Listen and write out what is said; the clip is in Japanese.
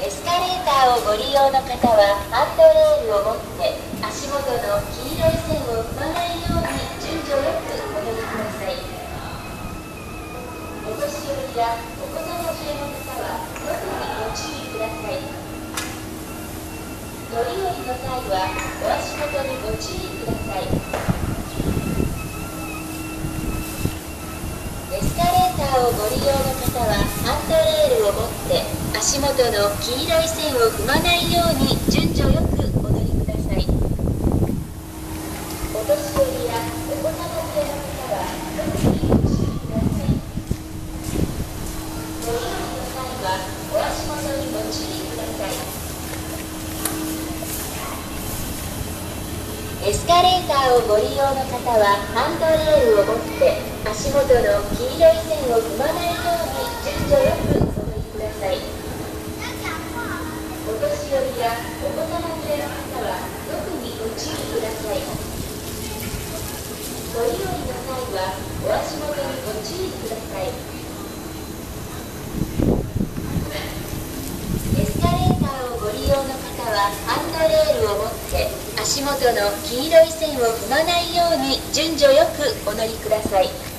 エスカレーターをご利用の方はハンドレールを持って足元の黄色い線を踏まないように順序よくお乗りください。お年寄りやお子様連れの方は特にご注意ください。乗り降りの際はお足元にご注意ください。エスカレーターをご利用の方はハンドレールを持って足元の黄色い線を踏まないように順序よくお乗りください。お年寄りやお子様連れの方は特にご注意ください。乗り降りの際はお足元にご注意ください。エスカレーターをご利用の方はハンドレールを持って足元の黄色い線を踏まないように順序よくお乗りください。お年寄りやお子様連れの方は特にご注意ください。乗り降りの際はお足元にご注意ください。エスカレーターをご利用の方はハンドレールを持って足元の黄色い線を踏まないように順序よくお乗りください。